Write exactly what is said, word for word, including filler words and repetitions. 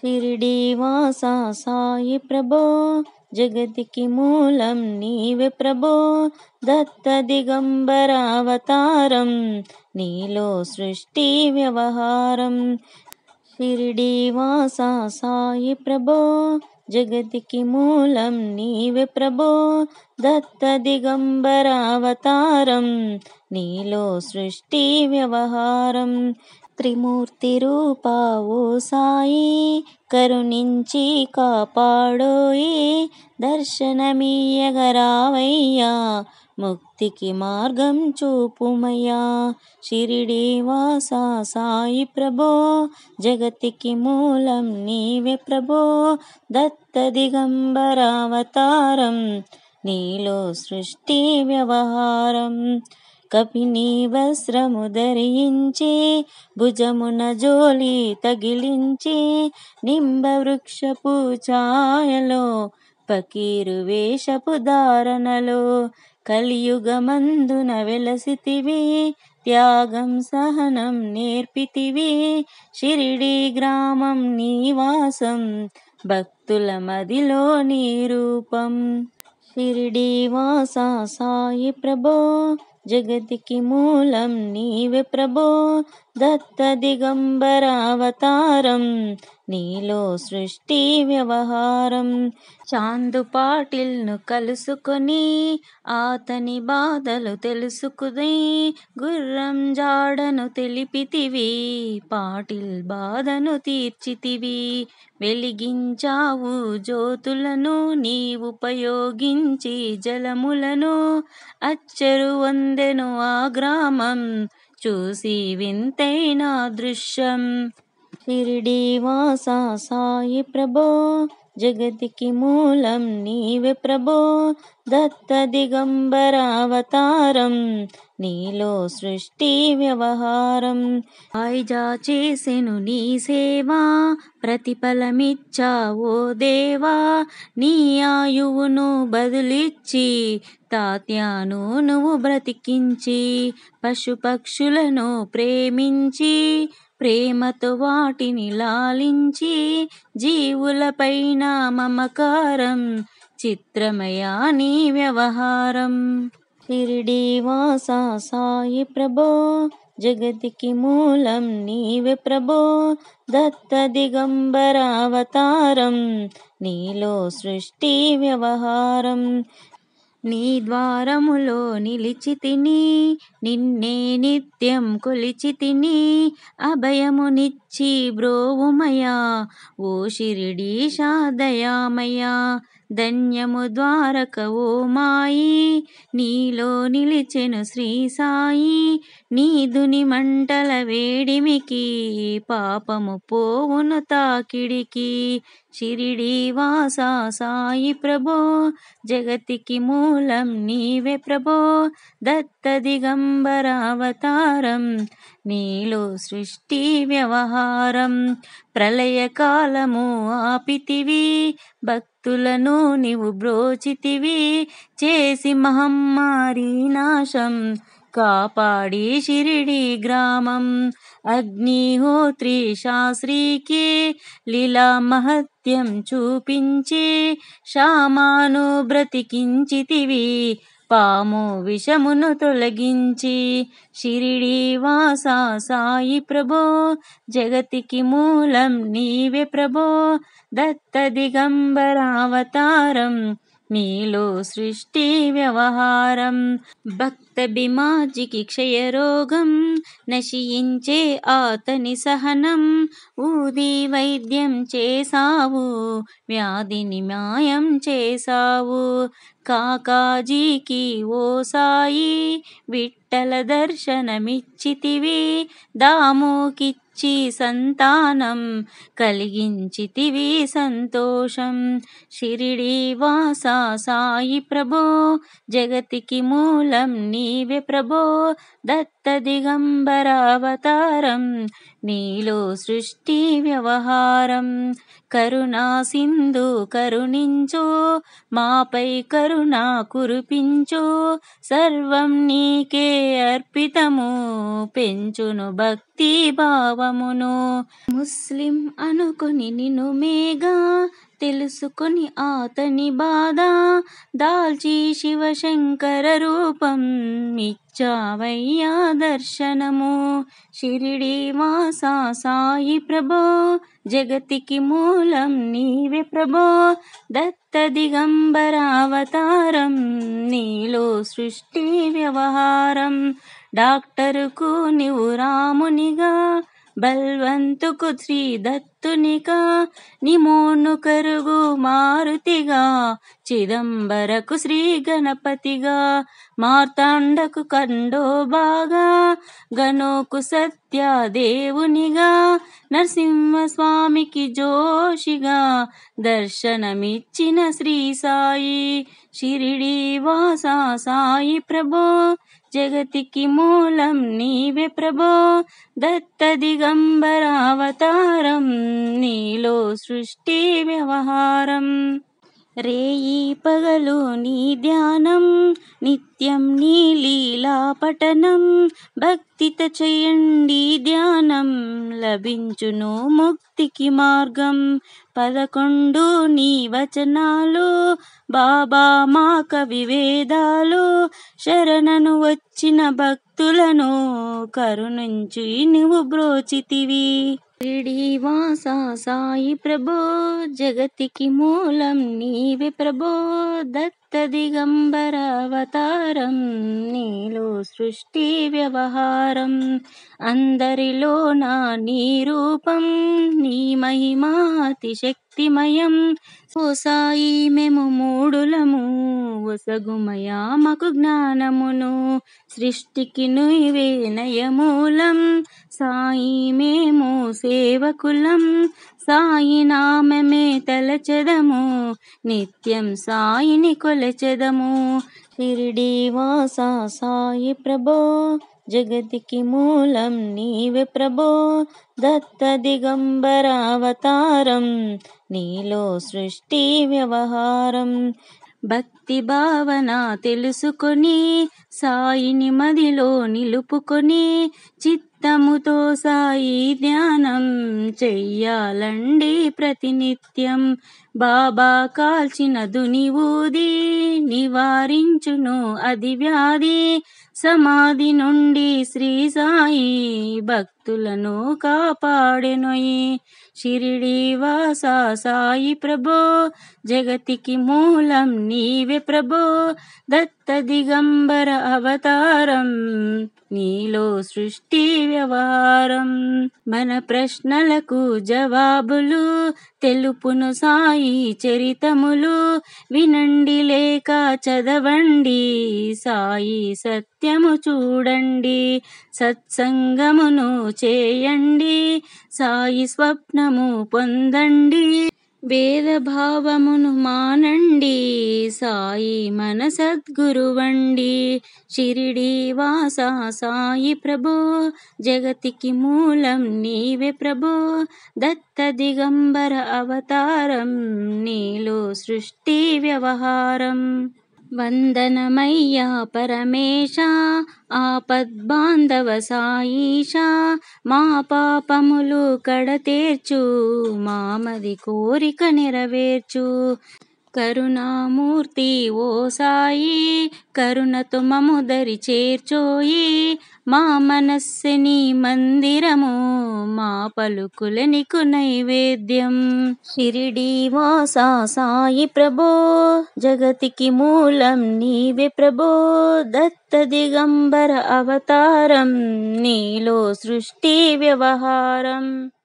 షిరిడీవాసా సాయి ప్రభో, జగతికి మూలం నీవే ప్రభో. దత్త దిగంబరావతారం, నీలో సృష్టి వ్యవహారం. షిరిడీవాసా సాయి ప్రభో, జగతికి మూలం నీవే ప్రభో. దత్త దిగంబరావతారం, నీలో సృష్టి వ్యవహారం. త్రిమూర్తి రూపా ఓ సాయి, కరుణించి కాపాడోయి. దర్శనమియ్యగరావయ్యా, ముక్తికి మార్గం చూపుమయ్యా. షిరిడీవాసా సాయి ప్రభో, జగతికి మూలం నీవే ప్రభో. దత్త దిగంబరావతారం, నీలో సృష్టి వ్యవహారం. కపిని వస్త్రము ధరించి, భుజమున జోలి తగిలించి. నింబ వృక్షపు ఛాయలో, ఫకీరు వేషపు ధారణలో. కలియుగమందున వెలసితివి, త్యాగం సహనం నేర్పితివి. షిరిడీ గ్రామం నీవాసం, భక్తుల మదిలో నీ రూపం. షిరిడీవాసా సాయి ప్రభో, జగతికి మూలం నీవే ప్రభో. దత్త దిగంబరావతారం, నీలో సృష్టి వ్యవహారం. చాందు పాటిల్ను కలుసుకొని, ఆతని బాధలు తెలుసుకుని. గుర్రం జాడను తెలిపితివి, పాటిల్ బాధను తీర్చితివి. వెలిగించావు జ్యోతులను, నీవుపయోగించి జలములను. అచ్చరు వందెను ఆ గ్రామం, చూసి వింతైన దృశ్యం. షిరిడీవాసా సాయి ప్రభో, జగతికి మూలం నీవే ప్రభో. దత్త దిగంబరావతారం, నీలో సృష్టి వ్యవహారం. వాయిజా చేసెను నీ సేవా, ప్రతిఫలమిచ్చావో దేవా. నీ ఆయువును బదులిచ్చి, తాత్యాను నువ్వు బ్రతికించి. పశుపక్షులను ప్రేమించి, ప్రేమతో వాటిని లాలించి. జీవులపైన మమకారం, చిత్రమయా నీ వ్యవహారం. షిరిడీవాసా సాయి ప్రభో, జగతికి మూలం నీవే ప్రభో. దత్త దిగంబరావతారం, నీలో సృష్టి వ్యవహారం. నీ ద్వారములో నిలిచితిని, నిన్నే నిత్యం కొలిచితిని. అభయమునిచ్చి బ్రోవుమయా, ఓ షిరిడీశా దయామయా. ధన్యము ద్వారక ఓ మాయి, నీలో నిలిచెను శ్రీ సాయి. నీదుని మంటల వేడిమికి, పాపము పోవును తాకిడికి. షిరిడీవాసా సాయి ప్రభో, జగతికి మూలం నీవే ప్రభో. దత్త దిగంబరావతారం, నీలో సృష్టి వ్యవహారం. ప్రళయకాలము ఆపితివి, భక్తులను నీవు బ్రోచితివి. చేసి మహమ్మారి నాశం, కాపాడి షిరిడీ గ్రామం. అగ్నిహోత్రి శాస్త్రికి, లీలా మహత్యం చూపించి. శామాను బ్రతికించితివి, పాము విషమును తొలగించి. షిరిడీవాసా సాయి ప్రభో, జగతికి మూలం నీవే ప్రభో. దత్త దిగంబరావతారం, నీలో సృష్టి వ్యవహారం. భక్త బిమాజికి క్షయరోగం, నశించే ఆతని సహనం. ఊది వైద్యం చేసావు, వ్యాధిని మాయం చేసావు. కాకాజీకి ఓ సాయి, విఠ్ఠల దర్శనమిచ్చితివి. దాముకిచ్చి సంతానం, కలిగించితివి సంతోషం. షిరిడీవాసా సాయి ప్రభో, జగతికి మూలం నీవే ప్రభో. దత్త దత్త దిగంబర అవతారం నీలో సృష్టి వ్యవహారం కరుణా సింధు కరుణించు మాపై కరుణ కురిపించు సర్వం నీకే అర్పితము పెంచును భక్తి భావమును ముస్లిం అనుకొని నిన్ను మేఘా తెలుసుకొని ఆతని బాధ దాల్చి శివశంకర రూపం ఇచ్చావయ్యా దర్శనము షిరిడి వాసా సాయి ప్రభో జగతికి మూలం నీవే ప్రభో దత్త దిగంబర అవతారం నీలో సృష్టి వ్యవహారం డాక్టరుకు నీవు రామునిగా బల్వంతుకు శ్రీ దత్తునిగా నిమోను కరుగు మారుతిగా చిదంబరకు శ్రీ గణపతిగా మార్తాండకు కండోబాగా గణోకు సత్యదేవునిగా నరసింహస్వామికి జోషిగా దర్శనమిచ్చిన శ్రీ సాయి షిరిడి వాసా సాయి ప్రభో జగతికి మూలం నీవే ప్రభో దత్త దిగంబర అవతారం నీలో సృష్టి వ్యవహారం రేయి పగలు నీ ధ్యానం నిత్యం నీ లీలా పఠనం భక్తితో చేయండి ధ్యానం లభించును ముక్తికి మార్గం పదకొండు నీ వచనాలు బాబా మా కవి వేదాలు శరణను వచ్చిన భక్తులను కరుణించి నువ్వు బ్రోచితివి షిరిడి వాసా సాయి ప్రభో జగతికి మూలం నీవే ప్రభో దత్త దిగంబర అవతారం నీలో సృష్టి వ్యవహారం అందరిలో నా నీ రూపం నీ మహిమాతి శక్తిమయం ఓ సాయి మేము మూడులము ఒసగుమయా మాకు జ్ఞానమును సృష్టికి నువ్వే నయమూలం సాయి మేము సేవకులం సాయి నామమే తలచెదము నిత్యం సాయిని కొలచెదము షిరిడి వాసా సాయి ప్రభో జగతికి మూలం నీవే ప్రభో దత్త దిగంబర అవతారం నీలో సృష్టి వ్యవహారం భక్తి భావన తెలుసుకొని సాయిని మదిలో నిలుపుకొని చిత్తముతో సాయి ధ్యానం చెయ్యాలండి ప్రతినిత్యం బాబా కాల్చిన దుని ఊది నివారించును అది వ్యాధి సమాధి నుండి శ్రీ సాయి భక్తులను కాపాడెనోయి షిరిడి వాసా సాయి ప్రభో జగతికి మూలం నీవే ప్రభో దత్త దిగంబర అవతారం నీలో సృష్టి వ్యవహారం మన ప్రశ్నలకు జవాబులు తెలుపును సాయి చరితములు వినండి లేక చదవండి సాయి సత్యము చూడండి సత్సంగమును చేయండి సాయి స్వప్నము పొందండి భేదభావమును మానండి సాయి మన సద్గురువండి షిరిడి వాసా సాయి ప్రభో జగతికి మూలం నీవే ప్రభో దత్త దిగంబర అవతారం నీలో సృష్టి వ్యవహారం వందనమయ్యా పరమేశ ఆపద్బాంధవ సాయిష మా పాపములు కడతేర్చు మామది కోరిక నెరవేర్చు కరుణామూర్తి ఓ సాయి కరుణతో మము దరి చేర్చోయి మా మనస్సుని మందిరము మా పలుకుల నీకు నైవేద్యం షిరిడి వాసా సాయి ప్రభో జగతికి మూలం నీవే ప్రభో దత్త దిగంబర అవతారం నీలో సృష్టి వ్యవహారం